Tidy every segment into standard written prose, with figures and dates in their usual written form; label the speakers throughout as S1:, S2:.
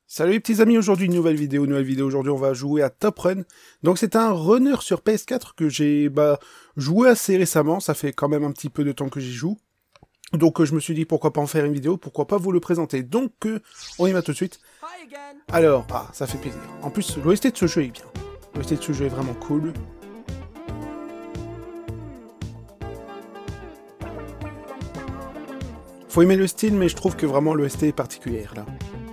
S1: Salut les petits amis, aujourd'hui une nouvelle vidéo, aujourd'hui on va jouer à Top Run. Donc c'est un runner sur PS4 que j'ai joué assez récemment, ça fait quand même un petit peu de temps que j'y joue. Donc je me suis dit pourquoi pas en faire une vidéo, pourquoi pas vous le présenter. Donc on y va tout de suite. Alors, ça fait plaisir. En plus l'OST de ce jeu est bien. L'OST de ce jeu est vraiment cool. Faut aimer le style, mais je trouve que vraiment l'OST est particulière là.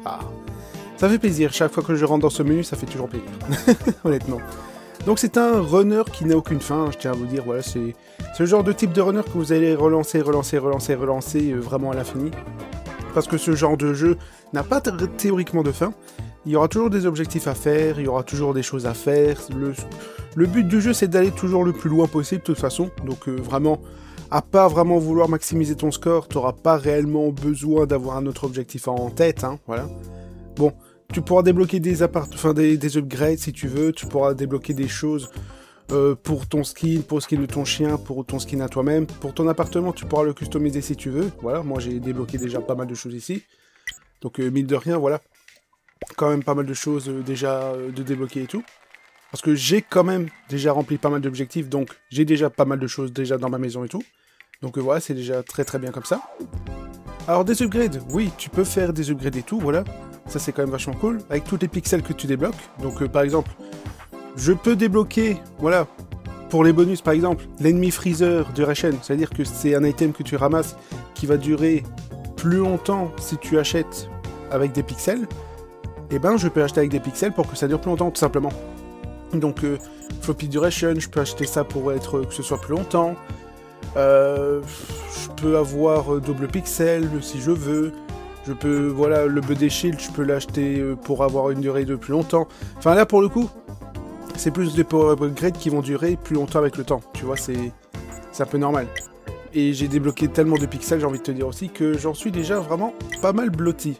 S1: Ça fait plaisir, chaque fois que je rentre dans ce menu, ça fait toujours plaisir, honnêtement. Donc c'est un runner qui n'a aucune fin, je tiens à vous dire, voilà, c'est le genre de type de runner que vous allez relancer vraiment à l'infini. Parce que ce genre de jeu n'a pas théoriquement de fin, il y aura toujours des objectifs à faire, il y aura toujours des choses à faire, le but du jeu c'est d'aller toujours le plus loin possible de toute façon, donc vraiment, à part vraiment vouloir maximiser ton score, tu n'auras pas réellement besoin d'avoir un autre objectif en tête, hein, voilà. Bon, tu pourras débloquer des upgrades si tu veux, tu pourras débloquer des choses pour ton skin, pour le skin de ton chien, pour ton skin à toi-même. Pour ton appartement, tu pourras le customiser si tu veux. Voilà, moi j'ai débloqué déjà pas mal de choses ici. Donc mine de rien, voilà. Quand même pas mal de choses déjà de débloquer et tout. Parce que j'ai quand même déjà rempli pas mal d'objectifs, donc j'ai déjà pas mal de choses déjà dans ma maison et tout. Donc voilà, c'est déjà très très bien comme ça. Alors des upgrades, oui, tu peux faire des upgrades et tout, voilà. Ça c'est quand même vachement cool, avec tous les pixels que tu débloques. Donc par exemple, je peux débloquer, voilà, pour les bonus par exemple, l'ennemi freezer de Ration. C'est-à-dire que c'est un item que tu ramasses qui va durer plus longtemps si tu achètes avec des pixels. Et ben je peux acheter avec des pixels pour que ça dure plus longtemps tout simplement. Donc floppy duration, je peux acheter ça pour que ce soit plus longtemps. Je peux avoir double pixel si je veux. Je peux, voilà, le BD Shield, je peux l'acheter pour avoir une durée de plus longtemps. Enfin là, pour le coup, c'est plus des power upgrades qui vont durer plus longtemps avec le temps. Tu vois, c'est un peu normal. Et j'ai débloqué tellement de pixels, j'ai envie de te dire aussi, que j'en suis déjà vraiment pas mal blotti.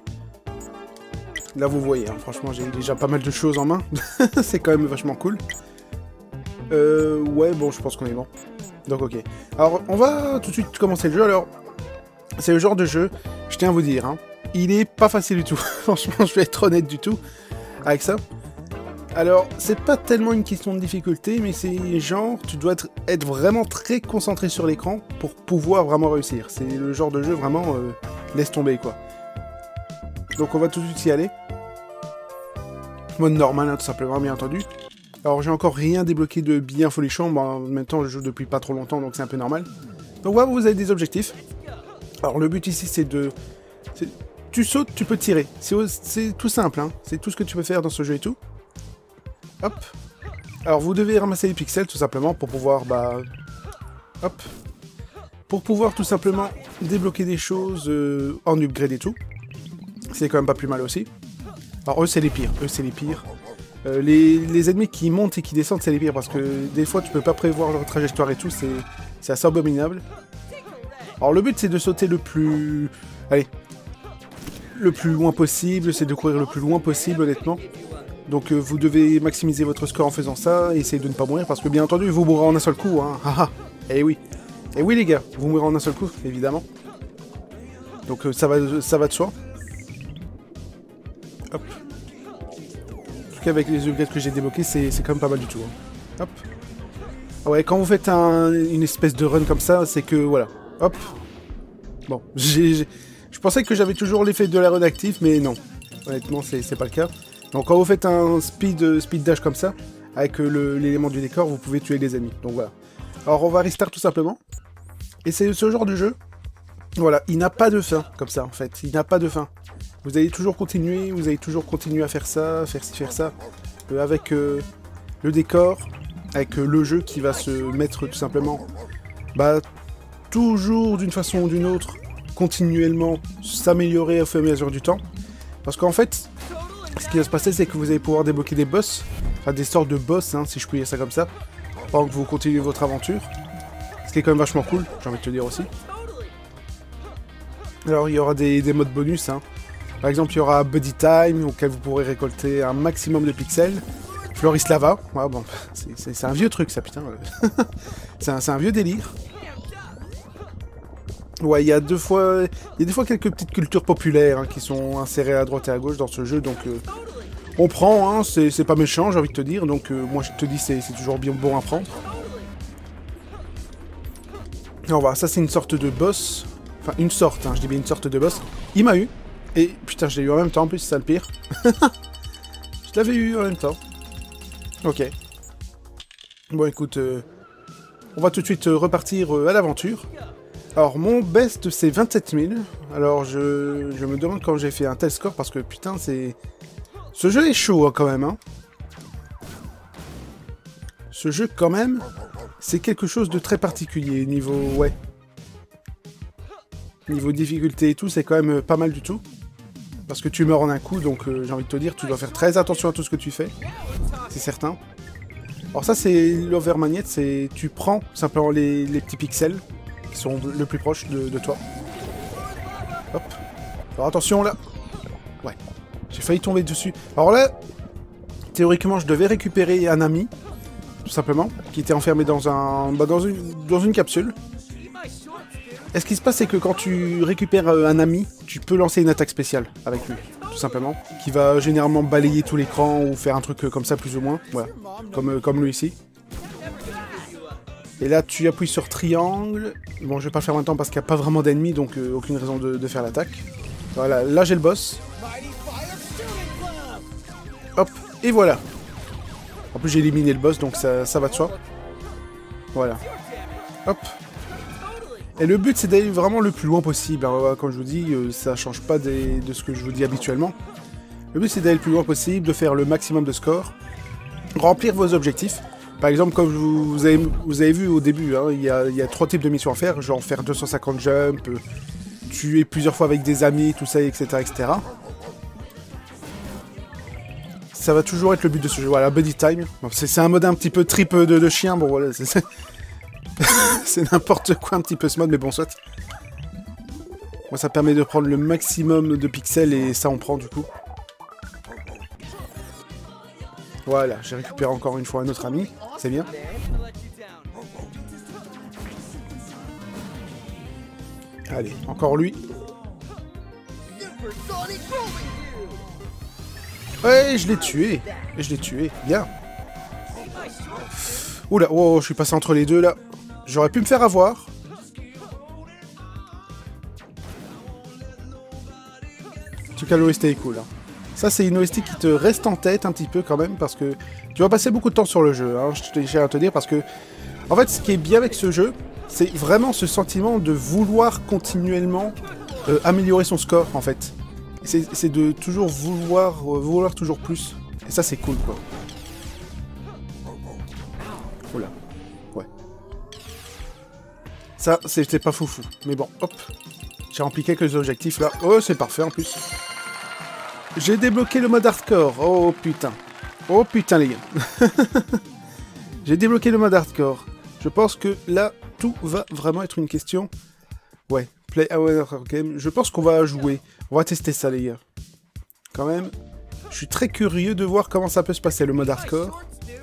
S1: Là, vous voyez, hein, franchement, j'ai déjà pas mal de choses en main. C'est quand même vachement cool. Ouais, bon, je pense qu'on est bon. Donc, ok. Alors, on va tout de suite commencer le jeu. Alors, c'est le genre de jeu, je tiens à vous dire, hein, il est pas facile du tout. Franchement, je vais être honnête du tout avec ça. Alors, c'est pas tellement une question de difficulté, mais c'est genre, tu dois être vraiment très concentré sur l'écran pour pouvoir vraiment réussir. C'est le genre de jeu vraiment, laisse tomber, quoi. Donc, on va tout de suite y aller. Mode normal, hein, tout simplement, bien entendu. Alors, j'ai encore rien débloqué de bien folichon. Bon, en même temps, je joue depuis pas trop longtemps, donc c'est un peu normal. Donc, voilà, vous avez des objectifs. Alors, le but ici, c'est de... Tu sautes, tu peux tirer. C'est tout simple, hein. C'est tout ce que tu peux faire dans ce jeu et tout. Hop. Alors, vous devez ramasser les pixels, tout simplement, pour pouvoir, hop. Pour pouvoir, tout simplement, débloquer des choses en upgrade et tout. C'est quand même pas plus mal aussi. Alors, eux, c'est les pires. Les ennemis qui montent et qui descendent, c'est les pires, parce que des fois, tu peux pas prévoir leur trajectoire et tout, c'est assez abominable. Alors, le but, c'est de sauter le plus... Allez. Le plus loin possible, c'est de courir le plus loin possible, honnêtement. Donc, vous devez maximiser votre score en faisant ça, et essayer de ne pas mourir, parce que, bien entendu, vous mourrez en un seul coup, hein. Haha. Eh oui. Eh oui, les gars, vous mourrez en un seul coup, évidemment. Donc, ça va de soi. Hop. En tout cas, avec les upgrades que j'ai débloqués, c'est quand même pas mal du tout, hein. Hop. Ah ouais, quand vous faites une espèce de run comme ça, c'est que, voilà. Hop. Bon, je pensais que j'avais toujours l'effet de la run active, mais non. Honnêtement, c'est pas le cas. Donc quand vous faites un speed dash comme ça, avec l'élément du décor, vous pouvez tuer les ennemis. Donc voilà. Alors on va restart tout simplement. Et c'est ce genre de jeu, voilà, il n'a pas de fin, comme ça en fait. Il n'a pas de fin. Vous allez toujours continuer, à faire ça, faire ci, faire ça. Avec le décor, avec le jeu qui va se mettre tout simplement... toujours d'une façon ou d'une autre, continuellement s'améliorer au fur et à mesure du temps. Parce qu'en fait, ce qui va se passer, c'est que vous allez pouvoir débloquer des boss, enfin des sortes de boss, hein, si je puis dire ça comme ça, pendant que vous continuez votre aventure. Ce qui est quand même vachement cool, j'ai envie de te dire aussi. Alors il y aura des modes bonus, hein. Par exemple, il y aura Buddy Time, auquel vous pourrez récolter un maximum de pixels. Floris Lava, ouais, bon, c'est un vieux truc ça, putain. C'est un vieux délire. Ouais, il y a des fois quelques petites cultures populaires hein, qui sont insérées à droite et à gauche dans ce jeu, donc on prend, hein, c'est pas méchant, j'ai envie de te dire, donc moi je te dis c'est toujours bien bon à prendre. Alors voilà, ça c'est une sorte de boss, enfin une sorte, hein, je dis bien une sorte de boss. Il m'a eu, et putain je l'ai eu en même temps en plus, c'est ça le pire. Je l'avais eu en même temps. Ok. Bon écoute, on va tout de suite repartir à l'aventure. Alors mon best c'est 27 000. Alors je me demande quand j'ai fait un tel score parce que putain c'est... Ce jeu est chaud hein, quand même. Hein. Ce jeu quand même, c'est quelque chose de très particulier niveau... Ouais. Niveau difficulté et tout, c'est quand même pas mal du tout. Parce que tu meurs en un coup, donc j'ai envie de te dire, tu dois faire très attention à tout ce que tu fais. C'est certain. Alors ça c'est l'overmagnet, c'est... Tu prends simplement les petits pixels qui sont le plus proches de toi. Hop. Alors attention là. Ouais. J'ai failli tomber dessus. Alors là, théoriquement, je devais récupérer un ami, tout simplement, qui était enfermé dans un, dans une capsule. Et ce qui se passe, c'est que quand tu récupères un ami, tu peux lancer une attaque spéciale avec lui, tout simplement, qui va généralement balayer tout l'écran ou faire un truc comme ça, plus ou moins. Voilà, comme lui ici. Et là, tu appuies sur triangle. Bon, je vais pas le faire maintenant parce qu'il n'y a pas vraiment d'ennemis, donc aucune raison de faire l'attaque. Voilà, là j'ai le boss. Hop, et voilà. En plus, j'ai éliminé le boss, donc ça va de soi. Voilà. Hop. Et le but, c'est d'aller vraiment le plus loin possible. Alors, comme je vous dis, ça change pas de ce que je vous dis habituellement. Le but, c'est d'aller le plus loin possible, de faire le maximum de score, remplir vos objectifs. Par exemple, comme vous avez vu au début, hein, il y a 3 types de missions à faire, genre faire 250 jumps, tuer plusieurs fois avec des amis, tout ça, etc., etc. Ça va toujours être le but de ce jeu. Voilà, Buddy Time. C'est un mode un petit peu trip de chien, bon voilà, c'est n'importe quoi un petit peu ce mode, mais bon, soit. Moi, ça permet de prendre le maximum de pixels, et ça on prend du coup. Voilà, j'ai récupéré encore une fois un autre ami, c'est bien. Allez, encore lui. Ouais, je l'ai tué. Bien. Oula, oh, je suis passé entre les deux là. J'aurais pu me faire avoir. En tout cas, l'OST est cool. Hein. Ça, c'est une OST qui te reste en tête un petit peu quand même, parce que tu vas passer beaucoup de temps sur le jeu, hein, j'ai à te dire, parce que... En fait, ce qui est bien avec ce jeu, c'est vraiment ce sentiment de vouloir continuellement améliorer son score, en fait. C'est de toujours vouloir toujours plus. Et ça, c'est cool, quoi. Oula. Ouais. Ça, c'était pas foufou. Mais bon, hop. J'ai rempli quelques objectifs, là. Oh, c'est parfait, en plus. J'ai débloqué le mode hardcore. Oh putain. Oh putain les gars. J'ai débloqué le mode hardcore. Je pense que là, tout va vraiment être une question. Ouais, play our game. Je pense qu'on va jouer. On va tester ça les gars. Quand même. Je suis très curieux de voir comment ça peut se passer le mode hardcore.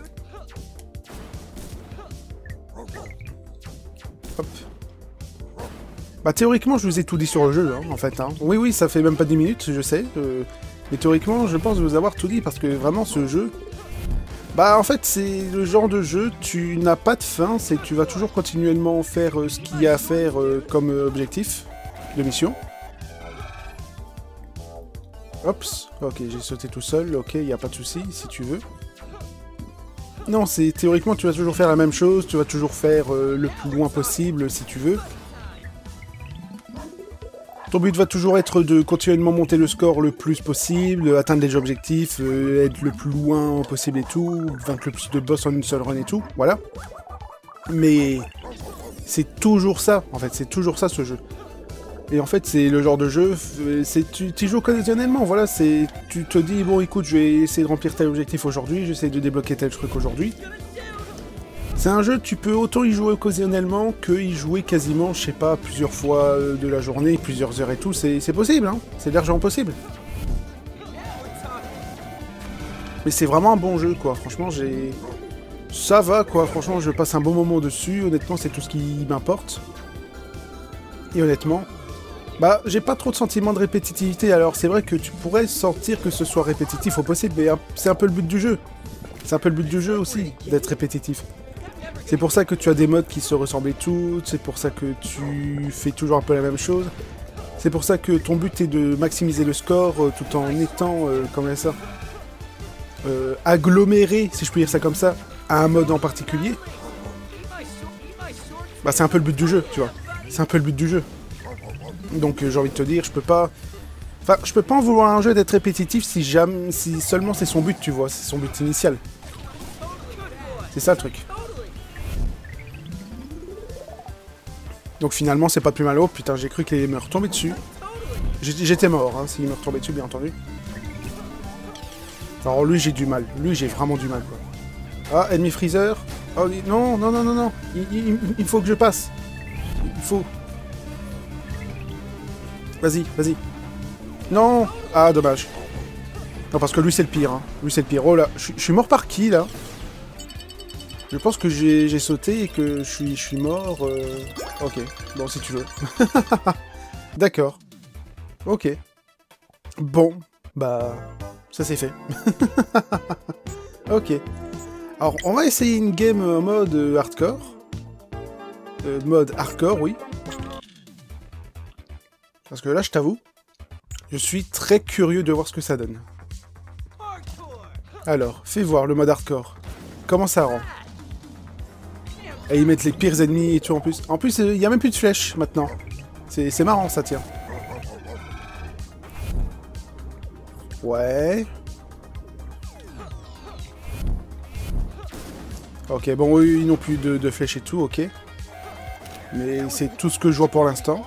S1: Hop. Bah théoriquement je vous ai tout dit sur le jeu hein, en fait. Hein. Oui oui ça fait même pas 10 minutes je sais. Mais théoriquement, je pense vous avoir tout dit, parce que vraiment, ce jeu... Bah, en fait, c'est le genre de jeu, tu n'as pas de fin, c'est que tu vas toujours continuellement faire ce qu'il y a à faire comme objectif de mission. Hops, ok, j'ai sauté tout seul, ok, il n'y a pas de souci, si tu veux. Non, c'est théoriquement, tu vas toujours faire la même chose, tu vas toujours faire le plus loin possible, si tu veux. Ton but va toujours être de continuellement monter le score le plus possible, atteindre les objectifs, être le plus loin possible et tout, vaincre le plus de boss en une seule run et tout, voilà. Mais c'est toujours ça, en fait, c'est toujours ça ce jeu. Et en fait, c'est le genre de jeu, tu joues occasionnellement, voilà, tu te dis, bon écoute, je vais essayer de remplir tel objectif aujourd'hui, j'essaie de débloquer tel truc aujourd'hui. C'est un jeu, tu peux autant y jouer occasionnellement que y jouer quasiment, je sais pas, plusieurs fois de la journée, plusieurs heures et tout, c'est possible, hein, c'est largement possible. Mais c'est vraiment un bon jeu, quoi, franchement, ça va, quoi, franchement, je passe un bon moment dessus, honnêtement, c'est tout ce qui m'importe. Et honnêtement, bah, j'ai pas trop de sentiment de répétitivité, alors c'est vrai que tu pourrais sentir que ce soit répétitif au possible, mais c'est un peu le but du jeu. C'est un peu le but du jeu aussi, d'être répétitif. C'est pour ça que tu as des modes qui se ressemblent toutes, c'est pour ça que tu fais toujours un peu la même chose. C'est pour ça que ton but est de maximiser le score tout en étant, comment ça, aggloméré, si je peux dire ça comme ça, à un mode en particulier. Bah c'est un peu le but du jeu, tu vois. C'est un peu le but du jeu. Donc j'ai envie de te dire, je peux pas... Enfin, je peux pas en vouloir à un jeu d'être répétitif si seulement c'est son but, tu vois, c'est son but initial. C'est ça le truc. Donc finalement, c'est pas plus mal. Oh putain, j'ai cru qu'il me retombait dessus. J'étais mort, hein, s'il me retombait dessus, bien entendu. Alors lui, j'ai du mal. Lui, j'ai vraiment du mal, quoi. Ah, ennemi freezer. Oh, non, non, non, non, non. Il faut que je passe. Il faut... Vas-y, vas-y. Non. Ah, dommage. Non, parce que lui, c'est le pire. Hein. Lui, c'est le pire. Oh là, je suis mort par qui, là? Je pense que j'ai sauté et que je suis mort. Ok, bon, si tu veux. D'accord. Ok. Bon, bah... Ça, c'est fait. Ok. Alors, on va essayer une game en mode hardcore. Mode hardcore, oui. Parce que là, je t'avoue, je suis très curieux de voir ce que ça donne. Alors, fais voir le mode hardcore. Comment ça rend? Et ils mettent les pires ennemis et tout en plus. En plus, il n'y a même plus de flèches maintenant. C'est marrant, ça, tiens. Ouais. Ok, bon, eux, ils n'ont plus de flèches et tout, ok. Mais c'est tout ce que je vois pour l'instant.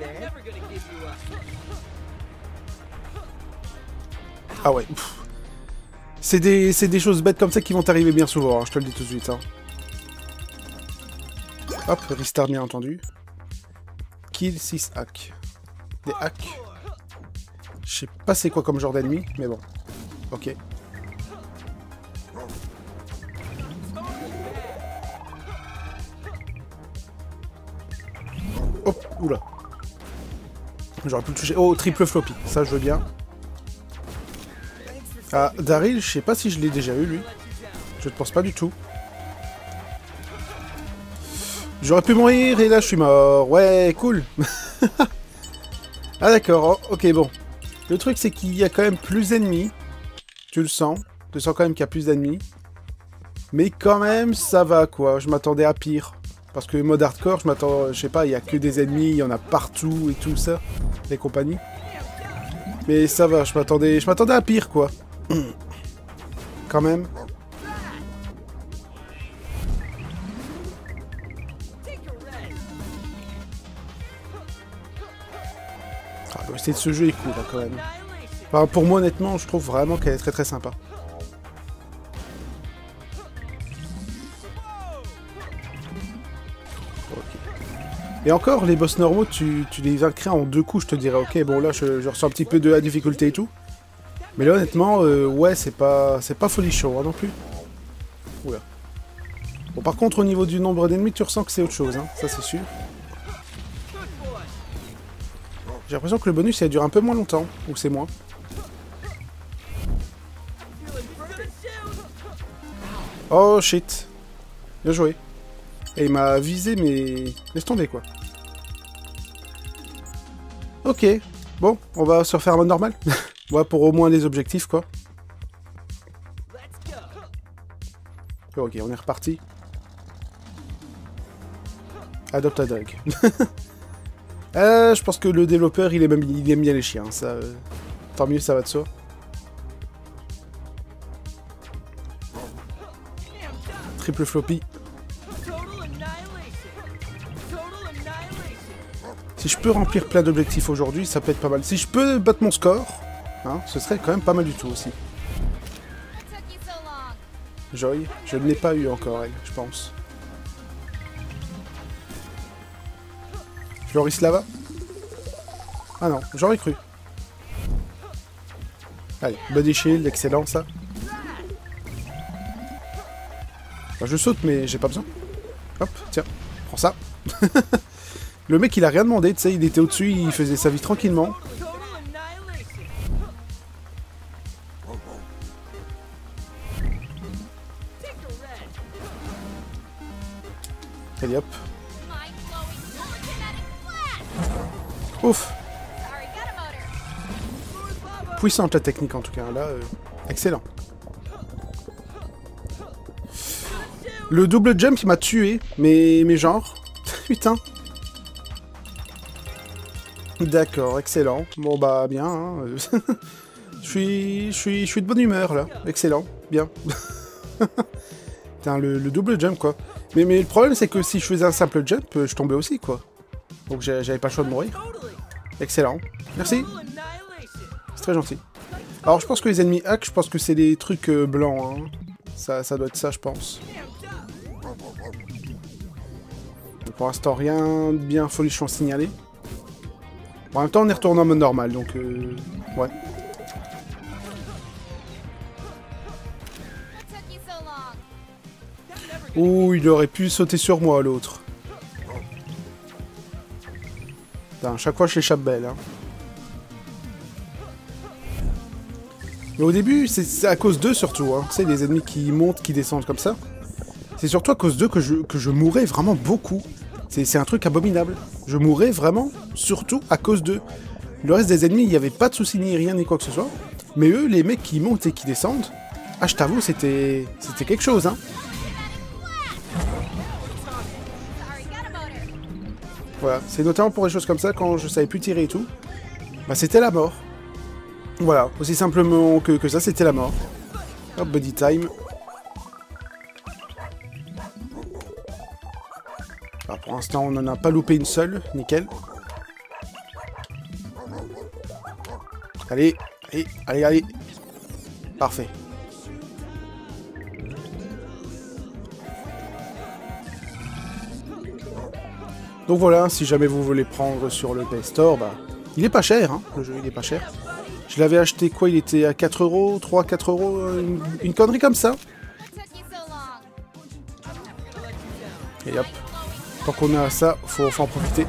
S1: Ah ouais. C'est des choses bêtes comme ça qui vont t'arriver bien souvent, hein, je te le dis tout de suite. Hein. Hop, restart bien entendu. Kill 6 hacks. Des hacks. Je sais pas c'est quoi comme genre d'ennemi, mais bon. Ok. Hop, oula. J'aurais pu le toucher. Oh, triple floppy, ça je veux bien. Ah, Daryl, je sais pas si je l'ai déjà eu, lui. Je ne pense pas du tout. J'aurais pu mourir et là je suis mort. Ouais, cool. Ah d'accord, oh, ok, bon. Le truc c'est qu'il y a quand même plus d'ennemis. Tu le sens. Tu sens quand même qu'il y a plus d'ennemis. Mais quand même, ça va quoi. Je m'attendais à pire. Parce que mode hardcore, je m'attends, je sais pas, il y a que des ennemis, il y en a partout et tout ça. Les compagnies. Mais ça va, je m'attendais à pire quoi. Quand même. Ah, l'OST de ce jeu est cool là, quand même. Enfin, pour moi honnêtement, je trouve vraiment qu'elle est très très sympa. Et encore, les boss normaux, tu les vaincrais en 2 coups, je te dirais, ok, bon là, je ressens un petit peu de la difficulté et tout. Mais là, honnêtement, ouais, c'est pas folichon, hein, non plus. Oula. Bon, par contre, au niveau du nombre d'ennemis, tu ressens que c'est autre chose, hein, ça c'est sûr. J'ai l'impression que le bonus, ça dure un peu moins longtemps, ou c'est moins. Oh, shit. Bien joué. Et il m'a visé, mais... Laisse tomber, quoi. Ok. Bon, on va se refaire un mode normal. Ouais, pour au moins les objectifs, quoi. Ok, on est reparti. Adopt a dog. Je pense que le développeur, il aime bien les chiens. Ça, tant mieux, ça va de soi. Triple floppy. Si je peux remplir plein d'objectifs aujourd'hui, ça peut être pas mal. Si je peux battre mon score, hein, ce serait quand même pas mal du tout aussi. Joy, je ne l'ai pas eu encore, elle, je pense. Floris Lava? Ah non, j'aurais cru. Allez, Body Shield, excellent ça. Enfin, je saute, mais j'ai pas besoin. Hop, tiens, prends ça. Le mec, il a rien demandé, tu sais, il était au-dessus, il faisait sa vie tranquillement. Allez hop. Ouf. Puissante la technique en tout cas, là, excellent. Le double jump il m'a tué, mais genre, putain. D'accord, excellent. Bon bah bien, hein. je suis de bonne humeur là, excellent, bien. Putain, le double jump quoi. Mais le problème c'est que si je faisais un simple jump, je tombais aussi quoi. Donc j'avais pas le choix de mourir. Excellent, merci. C'est très gentil. Alors je pense que les ennemis hack, je pense que c'est des trucs blancs. Hein. Ça doit être ça je pense. Mais pour l'instant rien de bien folichon signalé. En même temps on est retourné en mode normal donc ouais. Ouh, il aurait pu sauter sur moi l'autre. Putain, chaque fois je l'échappe belle. Hein. Mais au début, c'est à cause d'eux surtout. Hein. Tu sais, les ennemis qui montent, qui descendent comme ça. C'est surtout à cause d'eux que je mourais vraiment beaucoup. C'est un truc abominable. Je mourais vraiment, surtout à cause d'eux. Le reste des ennemis, il n'y avait pas de soucis ni rien ni quoi que ce soit. Mais eux, les mecs qui montent et qui descendent, ah je t'avoue, c'était quelque chose. Hein. Voilà, c'est notamment pour des choses comme ça, quand je savais plus tirer et tout, bah c'était la mort. Voilà, aussi simplement que ça, c'était la mort. Hop, buddy time. Alors pour l'instant, on n'en a pas loupé une seule, nickel. Allez, allez, allez, allez. Parfait. Donc voilà, si jamais vous voulez prendre sur le PS Store, bah, il est pas cher, hein, le jeu, il est pas cher. Je l'avais acheté quoi, il était à 4 €, 3-4 €, une connerie comme ça. Et hop, tant qu'on a ça, faut en profiter.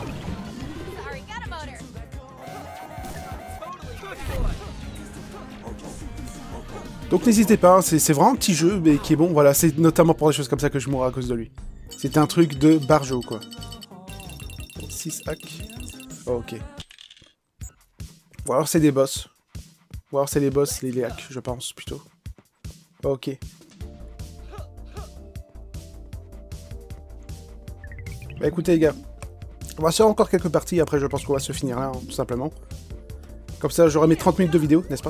S1: Donc n'hésitez pas, c'est vraiment un petit jeu, mais qui est bon, voilà, c'est notamment pour des choses comme ça que je mourrai à cause de lui. C'est un truc de barjo, quoi. 6 hacks. Oh, ok. Ou alors c'est des boss. Ou alors c'est les boss, les hacks, je pense, plutôt. Oh, ok. Bah écoutez les gars, on va faire encore quelques parties, après je pense qu'on va se finir là, hein, tout simplement. Comme ça j'aurai mes 30 minutes de vidéo, n'est-ce pas?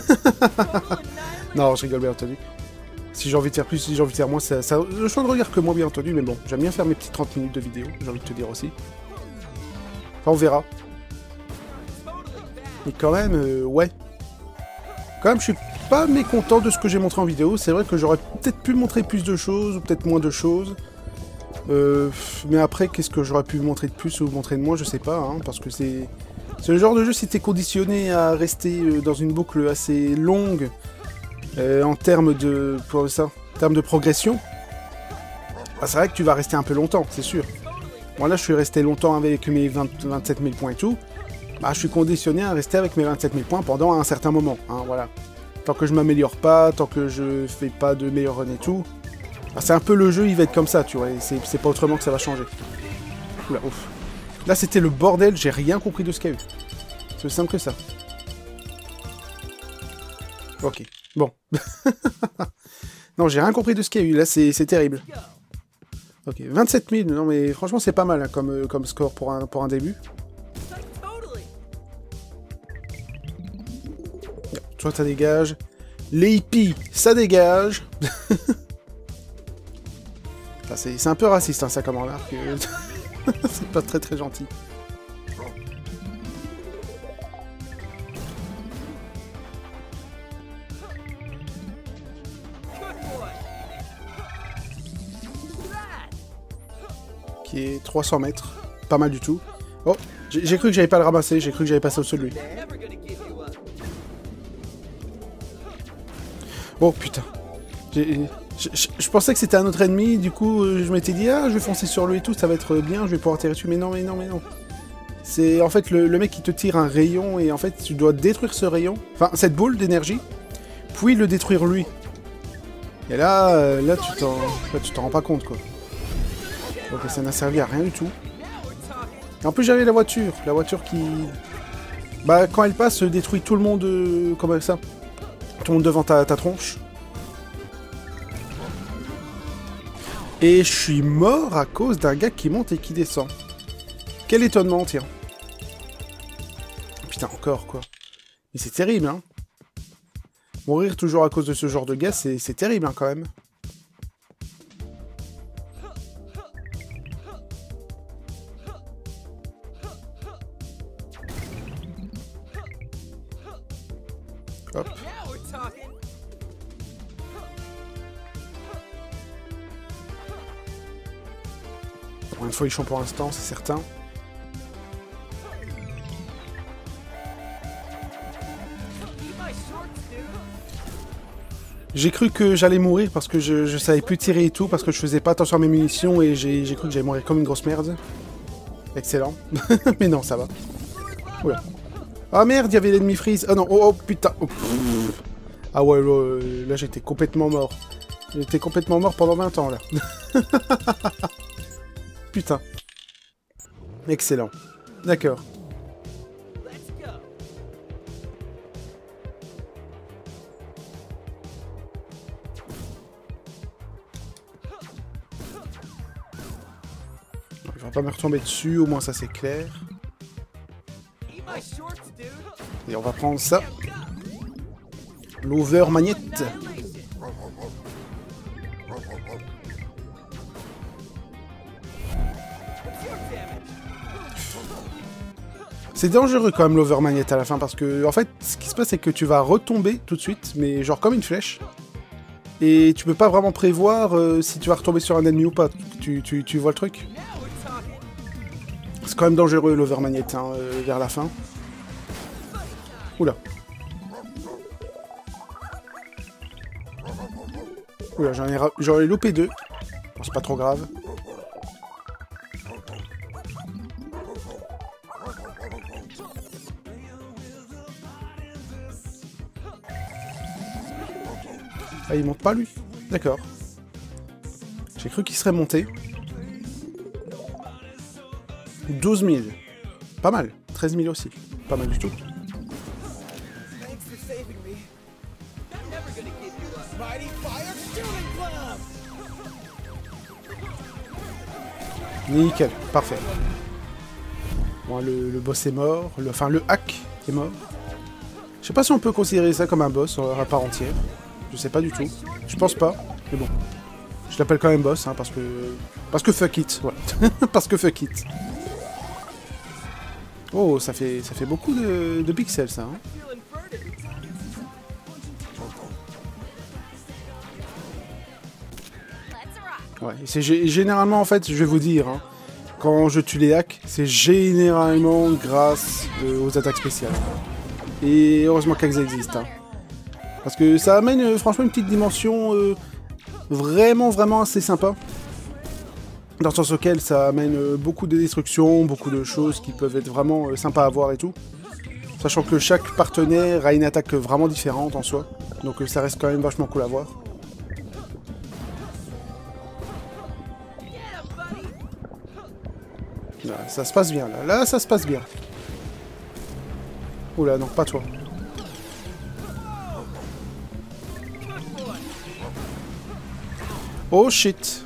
S1: Non, je rigole bien entendu. Si j'ai envie de faire plus, si j'ai envie de faire moins, ça le choix de regard que moi bien entendu, mais bon, j'aime bien faire mes petites 30 minutes de vidéo, j'ai envie de te dire aussi. Enfin, on verra. Mais quand même, ouais. Quand même, je suis pas mécontent de ce que j'ai montré en vidéo. C'est vrai que j'aurais peut-être pu montrer plus de choses, ou peut-être moins de choses. Mais après, qu'est-ce que j'aurais pu montrer de plus ou montrer de moins, je sais pas, hein, parce que c'est le genre de jeu, si t'es conditionné à rester dans une boucle assez longue, en termes de... pour ça, en termes de progression, bah, c'est vrai que tu vas rester un peu longtemps, c'est sûr. Moi là, je suis resté longtemps avec mes 27 000 points et tout. Bah, je suis conditionné à rester avec mes 27 000 points pendant un certain moment, hein, voilà. Tant que je m'améliore pas, tant que je fais pas de meilleur run et tout, bah, c'est un peu le jeu, il va être comme ça, tu vois, c'est pas autrement que ça va changer. Oula, ouf. Là, c'était le bordel, j'ai rien compris de ce qu'il y a eu. C'est aussi simple que ça. Ok, bon. Non, j'ai rien compris de ce qu'il y a eu, là, c'est terrible. Ok, 27 000, non mais franchement, c'est pas mal hein, comme score pour un début. Toi, ça dégage. Les hippies, ça dégage. C'est un peu raciste, hein, ça, comme remarque. C'est pas très très gentil. Qui est 300 mètres. Pas mal du tout. Oh, j'ai cru que j'allais pas le ramasser, j'ai cru que j'allais passer au-dessus de lui. Oh putain. Je pensais que c'était un autre ennemi, du coup je m'étais dit ah je vais foncer sur lui et tout, ça va être bien, je vais pouvoir tirer dessus, mais non, mais non, mais non. C'est en fait le mec qui te tire un rayon et en fait tu dois détruire ce rayon, enfin cette boule d'énergie, puis le détruire lui. Et là, là tu t'en rends pas compte quoi. Ok, ça n'a servi à rien du tout. Et en plus j'avais la voiture qui... Bah quand elle passe, détruit tout le monde, comme ça. Tout le monde devant ta tronche. Et je suis mort à cause d'un gars qui monte et qui descend. Quel étonnement, tiens. Putain, encore, quoi. Mais c'est terrible, hein. Mourir toujours à cause de ce genre de gars, c'est terrible, hein, quand même. Hop. Bon, une folichon pour l'instant, c'est certain. J'ai cru que j'allais mourir parce que je savais plus tirer et tout, parce que je faisais pas attention à mes munitions et j'ai cru que j'allais mourir comme une grosse merde. Excellent. Mais non, ça va. Oula. Ah merde, il y avait l'ennemi freeze. Ah non, oh putain. Oh, ah ouais, là j'étais complètement mort. J'étais complètement mort pendant 20 ans là. Putain. Excellent. D'accord. Il va pas me retomber dessus, au moins ça c'est clair. Et on va prendre ça. L'over magnette. C'est dangereux quand même l'over magnette à la fin parce que en fait ce qui se passe c'est que tu vas retomber tout de suite, mais genre comme une flèche. Et tu peux pas vraiment prévoir si tu vas retomber sur un ennemi ou pas. Tu vois le truc? C'est quand même dangereux l'over magnette hein, vers la fin. Oula. Oula, j'en ai loupé deux. Bon, c'est pas trop grave. Ah, il monte pas lui? D'accord. J'ai cru qu'il serait monté. 12 000. Pas mal. 13 000 aussi. Pas mal du tout. Nickel. Parfait. Bon, le boss est mort. Enfin, le hack est mort. Je sais pas si on peut considérer ça comme un boss à part entière. Je sais pas du tout. Je pense pas. Mais bon. Je l'appelle quand même boss, hein, parce que fuck it. Ouais. Parce que fuck it. Oh, ça fait beaucoup de pixels, ça. Hein. Ouais, c'est généralement, en fait, je vais vous dire, hein, quand je tue les hacks, c'est généralement grâce aux attaques spéciales. Et heureusement qu'elles existent. Hein. Parce que ça amène, franchement, une petite dimension vraiment assez sympa. Dans le sens auquel ça amène beaucoup de destruction, beaucoup de choses qui peuvent être vraiment sympas à voir et tout. Sachant que chaque partenaire a une attaque vraiment différente en soi. Donc ça reste quand même vachement cool à voir. Là, ça se passe bien, là. Là, ça se passe bien. Oula, non, pas toi. Oh shit.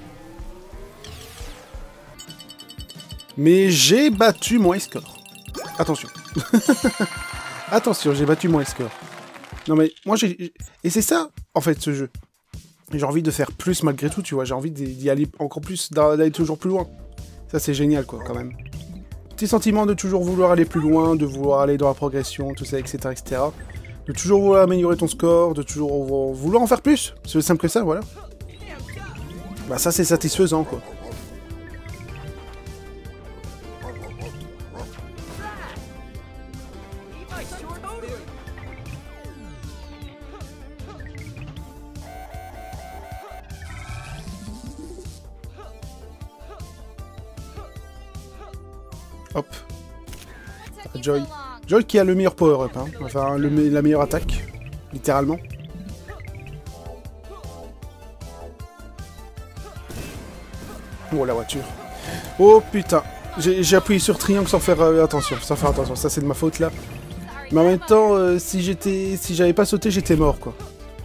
S1: Mais j'ai battu mon score. Attention. Attention, j'ai battu mon score. Non mais, moi j'ai... Et c'est ça, en fait, ce jeu. J'ai envie de faire plus malgré tout, tu vois. J'ai envie d'y aller encore plus, d'aller toujours plus loin. Ça, c'est génial, quoi, quand même. Petit sentiment de toujours vouloir aller plus loin, de vouloir aller dans la progression, tout ça, etc., etc. De toujours vouloir améliorer ton score, de toujours vouloir en faire plus. C'est aussi simple que ça, voilà. Bah ça, c'est satisfaisant, quoi. Hop. Joy. Joy qui a le meilleur power-up, hein. Enfin la meilleure attaque, littéralement. Oh la voiture. Oh putain. J'ai appuyé sur triangle sans faire attention. Sans faire attention. Ça c'est de ma faute là. Mais en même temps, si j'avais pas sauté, j'étais mort quoi.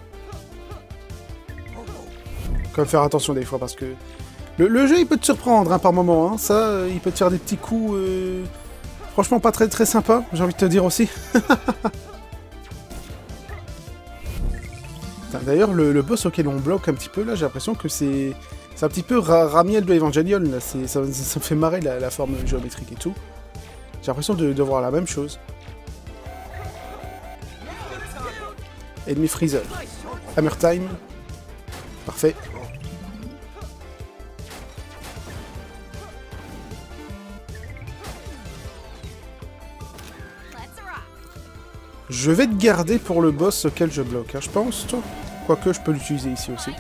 S1: Quand même faire attention des fois parce que le jeu il peut te surprendre hein, par moment. Hein. Ça, il peut te faire des petits coups. Franchement pas très très sympa. J'ai envie de te dire aussi. D'ailleurs, le boss auquel on bloque un petit peu là, j'ai l'impression que c'est un petit peu Ramiel de Evangelion, là. Ça me fait marrer la forme géométrique et tout. J'ai l'impression de voir la même chose. Ennemi Freezer. Hammer Time. Parfait. Je vais te garder pour le boss auquel je bloque, hein, je pense, toi. Quoique, je peux l'utiliser ici aussi.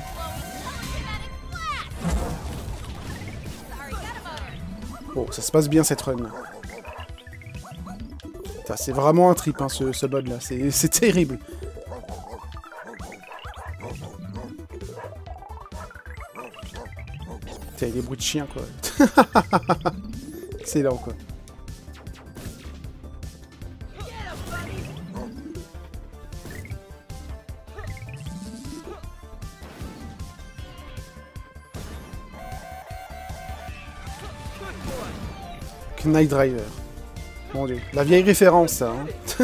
S1: Oh, ça se passe bien cette run. C'est vraiment un trip, hein, ce mod là. C'est terrible. Putain, il y a des bruits de chiens, quoi. Excellent, quoi. Knight Driver. Mon dieu. La vieille référence, ça. Hein.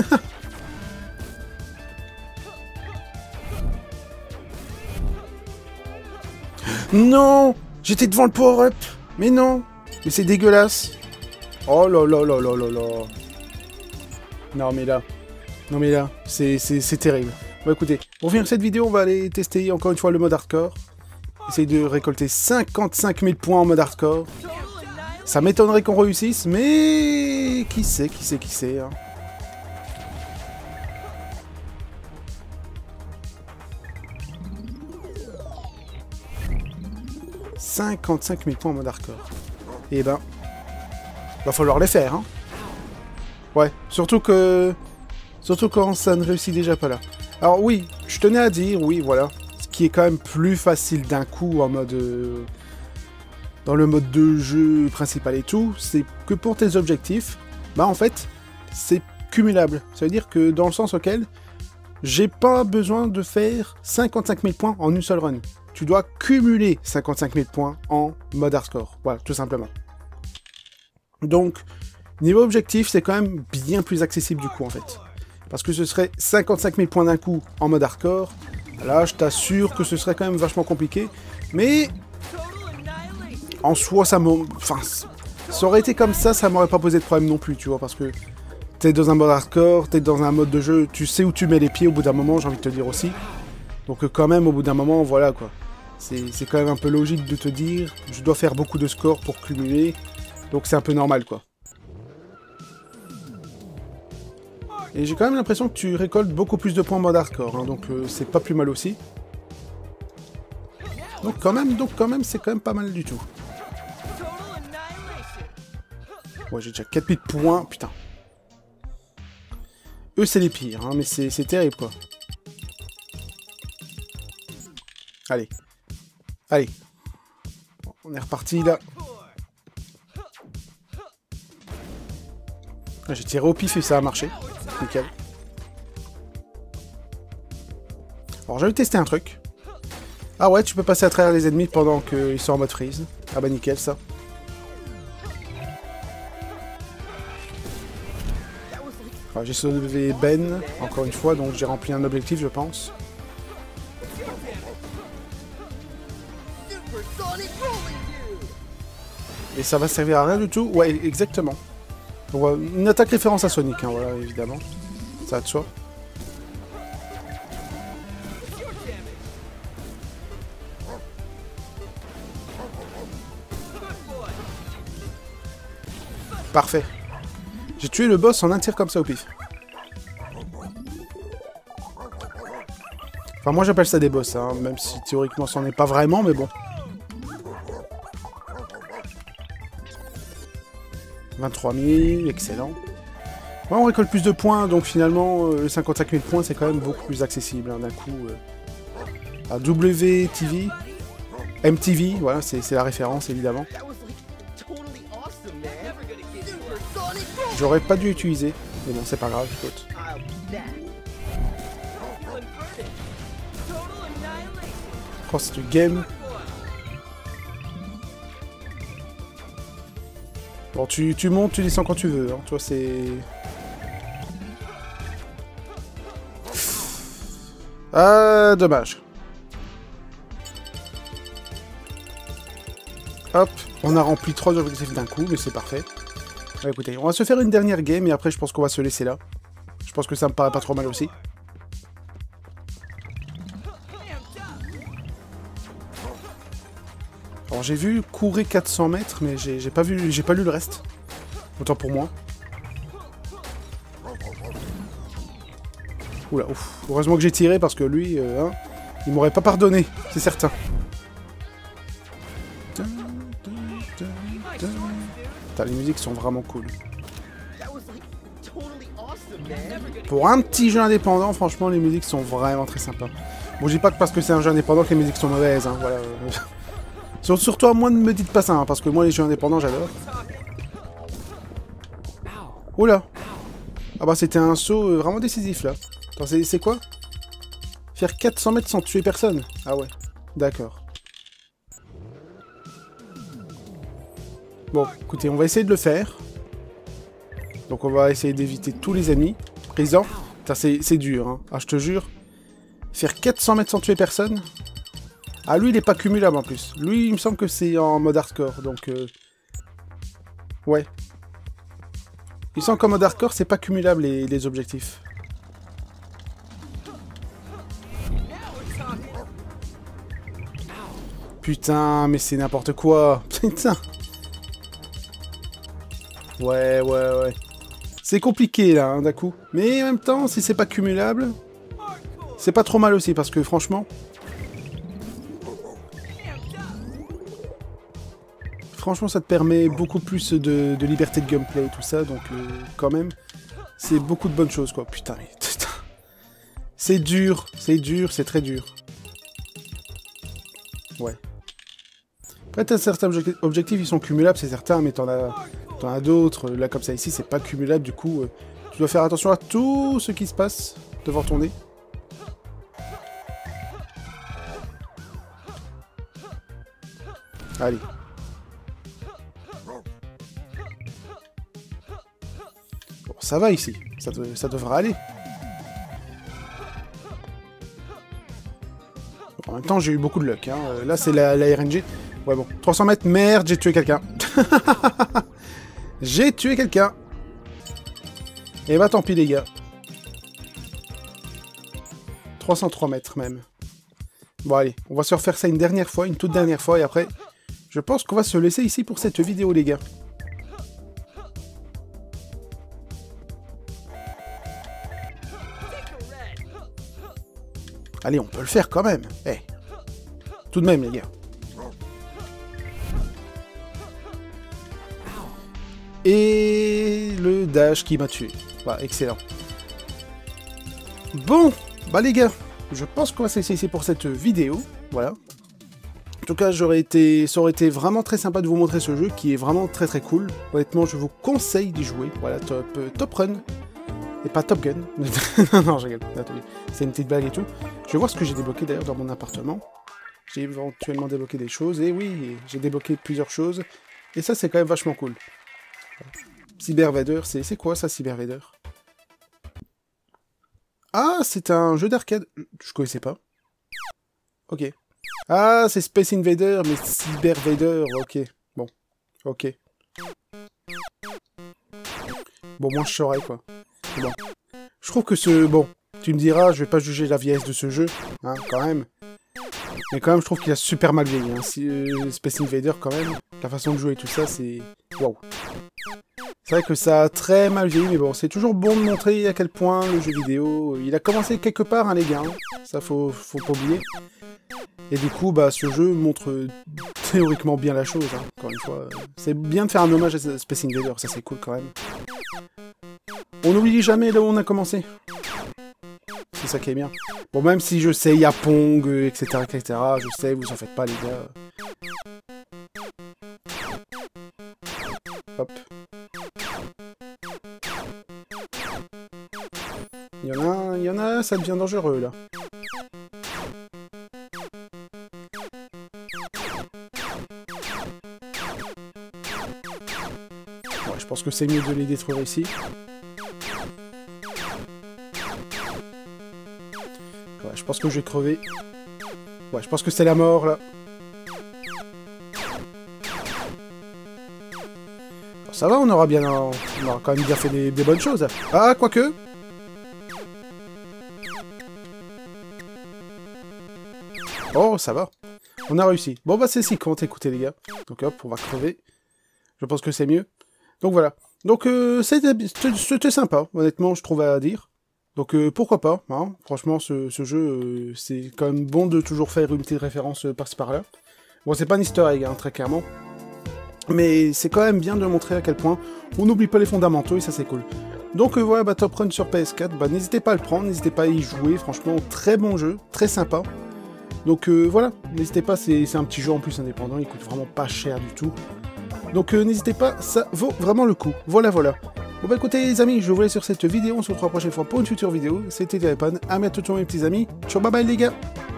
S1: Non! J'étais devant le power-up! Mais non! Mais c'est dégueulasse! Oh là là là là là là! Non mais là... Non mais là, c'est terrible. Bon écoutez, pour finir cette vidéo, on va aller tester encore une fois le mode hardcore. Essayer de récolter 55 000 points en mode hardcore. Ça m'étonnerait qu'on réussisse, mais... Qui sait, hein. « 55 000 points en mode hardcore. » Eh ben... Va falloir les faire, hein. Ouais, surtout quand ça ne réussit déjà pas là. Alors oui, je tenais à dire, oui, voilà. Ce qui est quand même plus facile d'un coup en mode... dans le mode de jeu principal et tout, c'est que pour tes objectifs, bah en fait, c'est cumulable. Ça veut dire que dans le sens auquel, j'ai pas besoin de faire 55 000 points en une seule run. Tu dois cumuler 55 000 points en mode hardcore. Voilà, tout simplement. Donc, niveau objectif, c'est quand même bien plus accessible du coup, en fait. Parce que ce serait 55 000 points d'un coup en mode hardcore. Là, je t'assure que ce serait quand même vachement compliqué. Mais... en soi, ça aurait été comme ça m'aurait pas posé de problème non plus, tu vois, parce que t'es dans un mode hardcore, t'es dans un mode de jeu, tu sais où tu mets les pieds au bout d'un moment, j'ai envie de te dire aussi. Donc quand même, au bout d'un moment, voilà, quoi. C'est quand même un peu logique de te dire, je dois faire beaucoup de scores pour cumuler, donc c'est un peu normal, quoi. Et j'ai quand même l'impression que tu récoltes beaucoup plus de points en mode hardcore, hein, donc c'est pas plus mal aussi. Donc quand même, c'est quand même pas mal du tout. Ouais, j'ai déjà 4000 points, putain. Eux, c'est les pires, hein, mais c'est terrible, quoi. Allez. Allez. Bon, on est reparti, là. J'ai tiré au pif et ça a marché. Nickel. Alors, j'avais testé un truc. Ah ouais, tu peux passer à travers les ennemis pendant qu'ils sont en mode freeze. Ah bah nickel, ça. J'ai sauvé Ben, encore une fois, donc j'ai rempli un objectif, je pense. Et ça va servir à rien du tout? Ouais, exactement. Donc, une attaque référence à Sonic, hein, voilà, évidemment. Ça va de soi. Parfait. J'ai tué le boss en un tir comme ça au pif. Enfin, moi j'appelle ça des boss, hein, même si théoriquement c'en est pas vraiment, mais bon. 23 000, excellent. Ouais, on récolte plus de points, donc finalement, les 55 000 points, c'est quand même beaucoup plus accessible, hein, d'un coup. À WTV, MTV, voilà, c'est la référence, évidemment. J'aurais pas dû utiliser, mais bon, c'est pas grave, écoute. Oh, c'est du game. Bon, tu montes, tu descends quand tu veux, hein. Toi, c'est... Ah, dommage. Hop, on a rempli 3 objectifs d'un coup, mais c'est parfait. Ouais, écoutez, on va se faire une dernière game, et après, je pense qu'on va se laisser là. Je pense que ça me paraît pas trop mal aussi. Alors, j'ai vu courir 400 mètres, mais j'ai pas lu le reste. Autant pour moi. Oula, ouf. Heureusement que j'ai tiré, parce que lui, hein, il m'aurait pas pardonné, c'est certain. Putain, les musiques sont vraiment cool. Pour un petit jeu indépendant, franchement, les musiques sont vraiment très sympas. Bon, je dis pas que parce que c'est un jeu indépendant que les musiques sont mauvaises, hein, voilà. Surtout à moi, ne me dites pas ça, hein, parce que moi, les jeux indépendants, j'adore. Oula. Ah bah, c'était un saut vraiment décisif, là. Attends, c'est quoi? Faire 400 mètres sans tuer personne? Ah ouais, d'accord. Bon, écoutez, on va essayer de le faire. Donc on va essayer d'éviter tous les ennemis présents. C'est dur, hein. Ah, je te jure. Faire 400 mètres sans tuer personne. Ah, lui, il est pas cumulable en plus. Lui, il me semble que c'est en mode hardcore, donc... Ouais. Il me semble qu'en mode hardcore, c'est pas cumulable les objectifs. Putain, mais c'est n'importe quoi. Putain. Ouais. C'est compliqué, là, hein, d'un coup. Mais en même temps, si c'est pas cumulable, c'est pas trop mal aussi, parce que franchement... Franchement, ça te permet beaucoup plus de liberté de gameplay et tout ça, donc quand même, c'est beaucoup de bonnes choses, quoi. Putain, mais... C'est dur, c'est très dur. Ouais. Après, t'as certains objectifs, ils sont cumulables, c'est certain, mais t'en as d'autres. Là, comme ça, ici, c'est pas cumulable, du coup, tu dois faire attention à tout ce qui se passe devant ton nez. Allez. Bon, ça va ici, ça devrait aller. En même temps, j'ai eu beaucoup de luck, hein. Là, c'est la RNG. Ouais, bon. 300 mètres, merde, j'ai tué quelqu'un. J'ai tué quelqu'un. Et bah, tant pis, les gars. 303 mètres, même. Bon, allez, on va se refaire ça une dernière fois, une toute dernière fois, et après, je pense qu'on va se laisser ici pour cette vidéo, les gars. Allez, on peut le faire quand même. Eh. Hey. Tout de même, les gars. Et le dash qui m'a tué. Bah, excellent. Bon, bah les gars, je pense qu'on va se laisser ici pour cette vidéo. Voilà. En tout cas, ça aurait été vraiment très sympa de vous montrer ce jeu qui est vraiment très cool. Honnêtement, je vous conseille d'y jouer. Voilà, Top Run. Et pas Top Gun. Non, je rigole. C'est une petite blague et tout. Je vais voir ce que j'ai débloqué d'ailleurs dans mon appartement. J'ai éventuellement débloqué des choses. Et oui, j'ai débloqué plusieurs choses. Et ça, c'est quand même vachement cool. Cyber Vader, c'est quoi ça, Cyber Vader? Ah, c'est un jeu d'arcade. Je connaissais pas. Ok. Ah, c'est Space Invader, mais Cyber Vader, ok. Bon, ok. Bon, moi je saurais, quoi. Bon. Je trouve que bon, tu me diras, je vais pas juger la vieillesse de ce jeu, hein, quand même. Mais quand même, je trouve qu'il a super mal vieilli, hein. Space Invader, quand même. La façon de jouer et tout ça, c'est... Waouh. C'est vrai que ça a très mal vieilli, mais bon, c'est toujours bon de montrer à quel point le jeu vidéo... Il a commencé quelque part, hein, les gars. Hein. Ça, faut pas oublier. Et du coup, bah, ce jeu montre théoriquement bien la chose, hein, encore une fois. C'est bien de faire un hommage à Space Invader, ça c'est cool quand même. On n'oublie jamais là où on a commencé. C'est ça qui est bien. Bon, même si je sais, il y a Pong, etc., etc., je sais, vous en faites pas les gars. Hop. Il y en a, ça devient dangereux, là. Ouais, je pense que c'est mieux de les détruire ici. Ouais, je pense que je vais crever. Ouais, je pense que c'est la mort, là. Bon, ça va, on aura quand même bien fait des bonnes choses. Ah, quoique... Oh, ça va. On a réussi. Bon, bah, c'est si compte, écoutez, les gars. Donc, hop, on va crever. Je pense que c'est mieux. Donc, voilà. Donc, c'était sympa, honnêtement, je trouve à dire. Donc, pourquoi pas, hein. Franchement, ce jeu, c'est quand même bon de toujours faire une petite référence par-ci par-là. Bon, c'est pas un easter egg, hein, très clairement. Mais c'est quand même bien de montrer à quel point on n'oublie pas les fondamentaux, et ça, c'est cool. Donc, voilà, bah, Top Run sur PS4, bah, n'hésitez pas à le prendre, n'hésitez pas à y jouer. Franchement, très bon jeu, très sympa. Donc voilà, n'hésitez pas, c'est un petit jeu en plus indépendant, il coûte vraiment pas cher du tout. Donc n'hésitez pas, ça vaut vraiment le coup. Voilà, voilà. Bon bah écoutez les amis, je vous laisse sur cette vidéo, on se retrouve la prochaine fois pour une future vidéo. C'était Gaëpan, à bientôt tous mes petits amis. Ciao, bye bye les gars.